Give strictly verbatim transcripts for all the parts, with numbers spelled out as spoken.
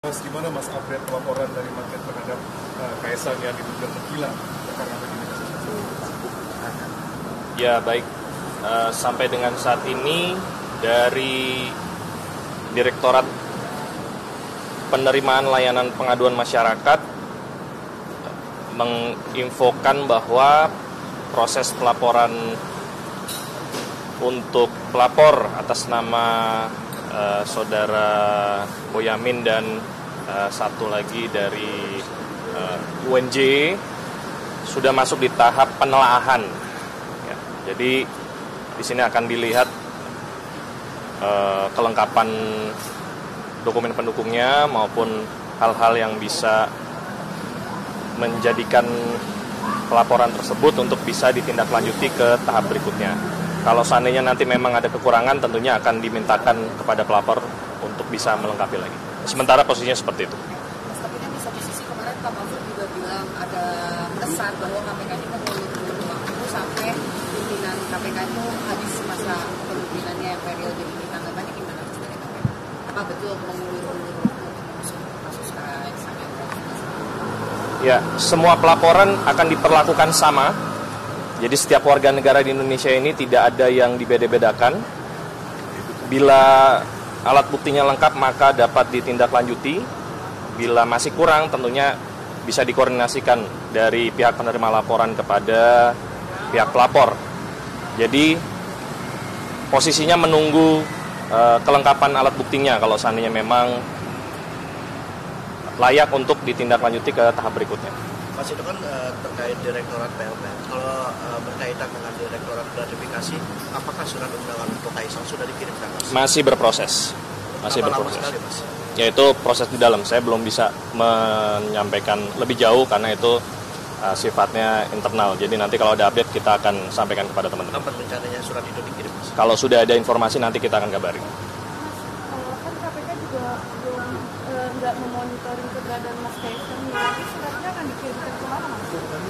Mas, gimana Mas update laporan dari market terhadap uh, Kaisang yang diduga menghilang karena begini kasus? Ya baik, uh, sampai dengan saat ini dari Direktorat Penerimaan Layanan Pengaduan Masyarakat menginfokan bahwa proses pelaporan untuk pelapor atas nama uh, saudara Boyamin dan uh, satu lagi dari uh, U N J sudah masuk di tahap penelaahan. Ya, jadi di sini akan dilihat uh, kelengkapan dokumen pendukungnya maupun hal-hal yang bisa menjadikan pelaporan tersebut untuk bisa ditindaklanjuti ke tahap berikutnya. Kalau seandainya nanti memang ada kekurangan, tentunya akan dimintakan kepada pelapor untuk bisa melengkapi lagi. Sementara posisinya seperti itu. Mas, tapi kan di satu sisi kemarin Pak Mahfud juga bilang ada kesan bahwa K P K ini mengulur-ulur waktu sampai pimpinan K P K itu habis masa kepemimpinannya yang periode ini. Tanggapannya gimana Mas dari K P K? Apa betul mengulur-ulur waktu untuk mengusut kasus Kaisang yang Ya, semua pelaporan akan diperlakukan sama. Jadi setiap warga negara di Indonesia ini tidak ada yang dibeda-bedakan. Bila alat buktinya lengkap maka dapat ditindaklanjuti. Bila masih kurang tentunya bisa dikoordinasikan dari pihak penerima laporan kepada pihak pelapor. Jadi posisinya menunggu uh, kelengkapan alat buktinya kalau seandainya memang layak untuk ditindaklanjuti ke tahap berikutnya. Mas, itu kan uh, terkait Direktorat P L P. Kalau uh, berkaitan dengan Direktorat Gratifikasi, apakah surat undangan untuk Kaisang sudah dikirimkan, Mas? Masih berproses. Masih Berapa berproses. lama sekali, Mas? Yaitu proses di dalam. Saya belum bisa menyampaikan lebih jauh karena itu uh, sifatnya internal. Jadi nanti kalau ada update kita akan sampaikan kepada teman-teman. Kapan rencananya surat itu dikirim, Mas? Kalau sudah ada informasi nanti kita akan kabari. Kan K P K juga belum eh, nggak memonitoring keberadaan Mas Kaisang, tapi suratnya akan dikirimkan kemana Mas?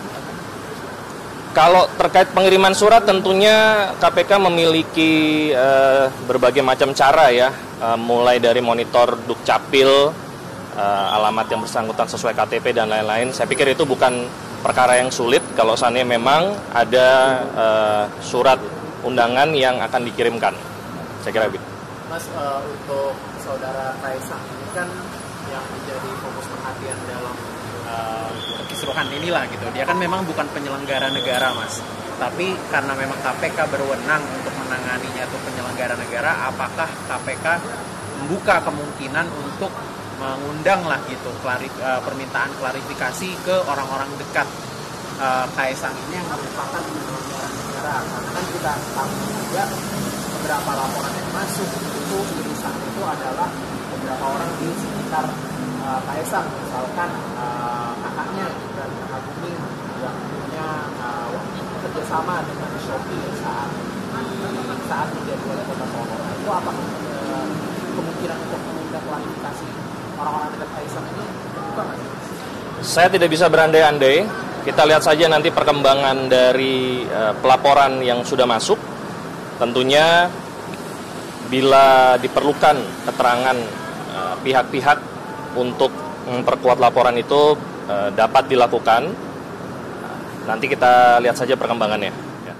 Kalau terkait pengiriman surat tentunya K P K memiliki eh, berbagai macam cara ya, eh, mulai dari monitor Dukcapil, eh, alamat yang bersangkutan sesuai K T P dan lain-lain. Saya pikir itu bukan perkara yang sulit kalau seandainya memang ada eh, surat undangan yang akan dikirimkan. Saya kira begitu. Mas, uh, untuk saudara Kaisang ini kan yang menjadi fokus perhatian dalam uh, kisruhan inilah gitu. Dia kan memang bukan penyelenggara negara, Mas. Tapi karena memang K P K berwenang untuk menanganinya atau penyelenggara negara, apakah K P K membuka kemungkinan untuk mengundang lah gitu klari, uh, permintaan klarifikasi ke orang-orang dekat uh, Kaisang ini yang merupakan penyelenggara negara? Karena kan kita tahu juga beberapa laporan yang masuk itu irisan itu adalah beberapa orang di sekitar uh, Kaisang, misalkan uh, kakaknya dan kakak Bumi yang punya uh, kerjasama dengan Shopee saat saat menjadi wali kota Solo. Itu apa uh, kemungkinan untuk mengundang klarifikasi orang-orang dekat Kaisang ini terbuka nggak sih? Saya tidak bisa berandai-andai. Kita lihat saja nanti perkembangan dari uh, pelaporan yang sudah masuk. Tentunya bila diperlukan keterangan uh, pihak-pihak untuk memperkuat laporan itu uh, dapat dilakukan. Nanti kita lihat saja perkembangannya. Ya.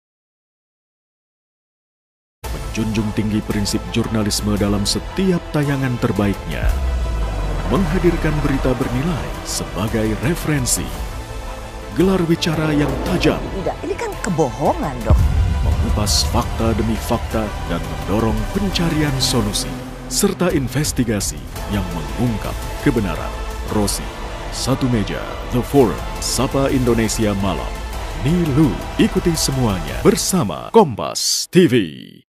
Menjunjung tinggi prinsip jurnalisme dalam setiap tayangan terbaiknya. Menghadirkan berita bernilai sebagai referensi. Gelar bicara yang tajam. Tidak, ini kan kebohongan dong. Mengupas fakta demi fakta dan mendorong pencarian solusi. Serta investigasi yang mengungkap kebenaran. Rosi, Satu Meja, The Forum, Sapa Indonesia Malam. Nilu, ikuti semuanya bersama Kompas T V.